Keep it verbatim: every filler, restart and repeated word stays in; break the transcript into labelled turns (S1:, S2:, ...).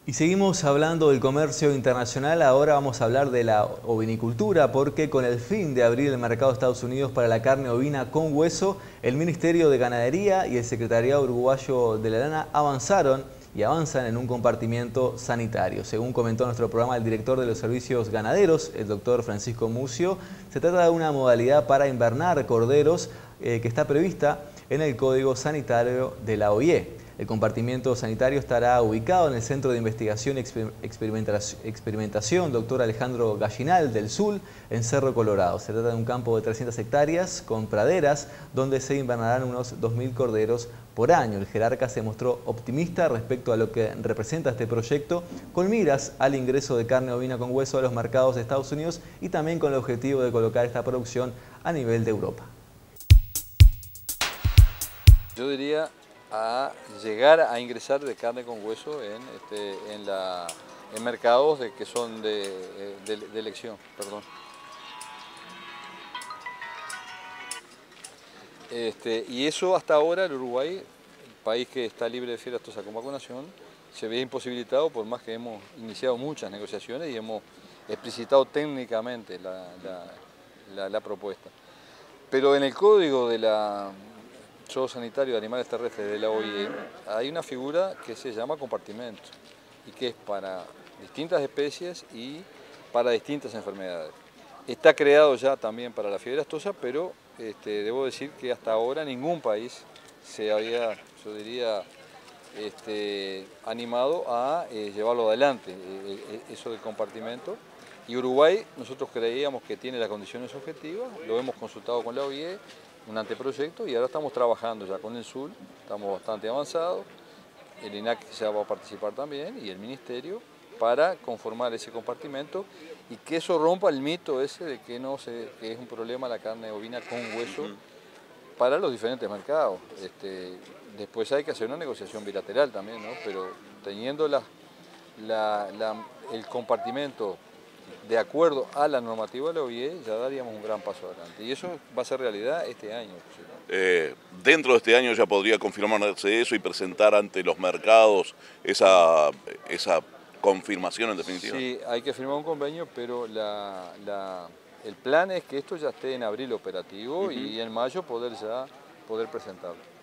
S1: Y seguimos hablando del comercio internacional, ahora vamos a hablar de la ovinicultura porque con el fin de abrir el mercado de Estados Unidos para la carne ovina con hueso, el Ministerio de Ganadería y el Secretariado Uruguayo de la Lana avanzaron y avanzan en un compartimiento sanitario. Según comentó nuestro programa el director de los servicios ganaderos, el doctor Francisco Mucio, se trata de una modalidad para invernar corderos eh, que está prevista en el Código Sanitario de la O I E. El compartimiento sanitario estará ubicado en el Centro de Investigación y Experimentación doctor Alejandro Gallinal del Sul, en Cerro Colorado. Se trata de un campo de trescientas hectáreas con praderas donde se invernarán unos dos mil corderos por año. El jerarca se mostró optimista respecto a lo que representa este proyecto, con miras al ingreso de carne ovina con hueso a los mercados de Estados Unidos y también con el objetivo de colocar esta producción a nivel de Europa.
S2: Yo diría a llegar a ingresar de carne con hueso en, este, en, la, en mercados de, que son de, de, de elección. Perdón. Este, y eso hasta ahora el Uruguay, el país que está libre de fiera aftosa con vacunación, se ve imposibilitado por más que hemos iniciado muchas negociaciones y hemos explicitado técnicamente la, la, la, la propuesta. Pero en el código de la Sanitario de Animales Terrestres de la O I E hay una figura que se llama compartimento y que es para distintas especies y para distintas enfermedades. Está creado ya también para la fiebre aftosa, pero este, debo decir que hasta ahora ningún país se había, yo diría, este, animado a eh, llevarlo adelante, eh, eso del compartimento. Y Uruguay, nosotros creíamos que tiene las condiciones objetivas, lo hemos consultado con la O I E, un anteproyecto, y ahora estamos trabajando ya con el S U L, estamos bastante avanzados, el I N A C ya va a participar también y el Ministerio para conformar ese compartimento y que eso rompa el mito ese de que, no se, que es un problema la carne ovina con hueso para los diferentes mercados. Este, después hay que hacer una negociación bilateral también, ¿no? Pero teniendo la, la, la, el compartimento de acuerdo a la normativa de la O I E, ya daríamos un gran paso adelante. Y eso va a ser realidad este año.
S3: Eh, dentro de este año ya podría confirmarse eso y presentar ante los mercados esa, esa confirmación en definitiva.
S2: Sí, hay que firmar un convenio, pero la, la, el plan es que esto ya esté en abril operativo uh-huh. y en mayo poder ya poder presentarlo.